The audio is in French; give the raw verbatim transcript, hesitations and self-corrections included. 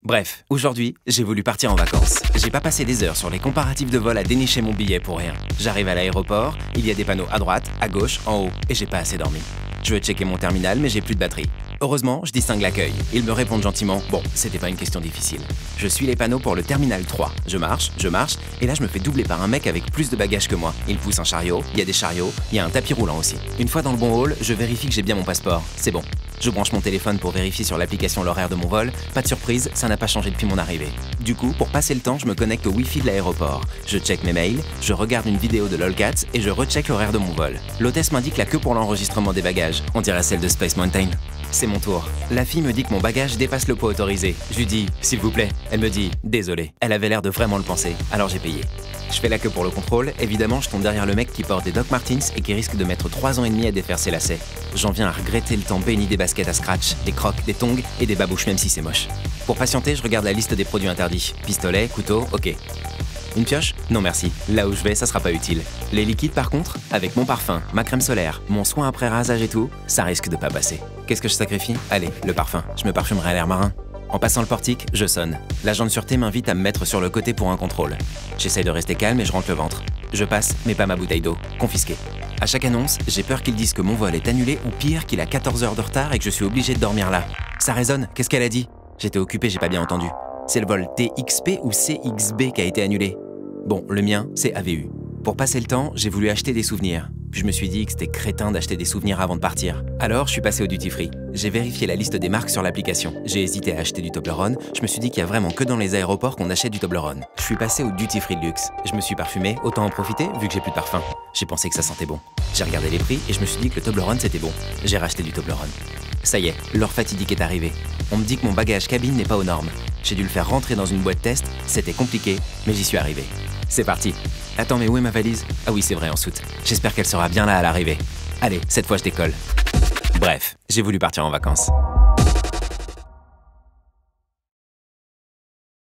Bref, aujourd'hui, j'ai voulu partir en vacances. J'ai pas passé des heures sur les comparatifs de vol à dénicher mon billet pour rien. J'arrive à l'aéroport, il y a des panneaux à droite, à gauche, en haut, et j'ai pas assez dormi. Je veux checker mon terminal, mais j'ai plus de batterie. Heureusement, je distingue l'accueil. Ils me répondent gentiment. Bon, c'était pas une question difficile. Je suis les panneaux pour le terminal trois. Je marche, je marche, et là je me fais doubler par un mec avec plus de bagages que moi. Il pousse un chariot, il y a des chariots, il y a un tapis roulant aussi. Une fois dans le bon hall, je vérifie que j'ai bien mon passeport. C'est bon. Je branche mon téléphone pour vérifier sur l'application l'horaire de mon vol. Pas de surprise, ça n'a pas changé depuis mon arrivée. Du coup, pour passer le temps, je me connecte au Wi-Fi de l'aéroport. Je check mes mails, je regarde une vidéo de LOLcats et je recheck l'horaire de mon vol. L'hôtesse m'indique la queue pour l'enregistrement des bagages. On dirait celle de Space Mountain. C'est mon tour. La fille me dit que mon bagage dépasse le poids autorisé. Je lui dis « s'il vous plaît ». Elle me dit « désolé ». Elle avait l'air de vraiment le penser, alors j'ai payé. Je fais la queue pour le contrôle, évidemment je tombe derrière le mec qui porte des Doc Martens et qui risque de mettre trois ans et demi à défaire ses lacets. J'en viens à regretter le temps béni des baskets à scratch, des crocs, des tongs et des babouches même si c'est moche. Pour patienter, je regarde la liste des produits interdits. Pistolet, couteau, ok. Une pioche? Non merci. Là où je vais, ça sera pas utile. Les liquides par contre, avec mon parfum, ma crème solaire, mon soin après rasage et tout, ça risque de pas passer. Qu'est-ce que je sacrifie? Allez, le parfum. Je me parfumerai à l'air marin. En passant le portique, je sonne. L'agent de sûreté m'invite à me mettre sur le côté pour un contrôle. J'essaye de rester calme et je rentre le ventre. Je passe, mais pas ma bouteille d'eau. Confisquée. À chaque annonce, j'ai peur qu'ils disent que mon vol est annulé ou pire, qu'il a quatorze heures de retard et que je suis obligé de dormir là. Ça résonne, qu'est-ce qu'elle a dit? J'étais occupé, j'ai pas bien entendu. C'est le vol T X P ou C X B qui a été annulé? Bon, le mien, c'est A V U. Pour passer le temps, j'ai voulu acheter des souvenirs. Puis je me suis dit que c'était crétin d'acheter des souvenirs avant de partir. Alors, je suis passé au duty free. J'ai vérifié la liste des marques sur l'application. J'ai hésité à acheter du Toblerone. Je me suis dit qu'il y a vraiment que dans les aéroports qu'on achète du Toblerone. Je suis passé au duty free de luxe. Je me suis parfumé, autant en profiter vu que j'ai plus de parfum. J'ai pensé que ça sentait bon. J'ai regardé les prix et je me suis dit que le Toblerone c'était bon. J'ai racheté du Toblerone. Ça y est, l'heure fatidique est arrivée. On me dit que mon bagage cabine n'est pas aux normes. J'ai dû le faire rentrer dans une boîte test. C'était compliqué, mais j'y suis arrivé. C'est parti. Attends, mais où est ma valise? Ah oui, c'est vrai, en soute. J'espère qu'elle sera bien là à l'arrivée. Allez, cette fois je décolle. Bref, j'ai voulu partir en vacances.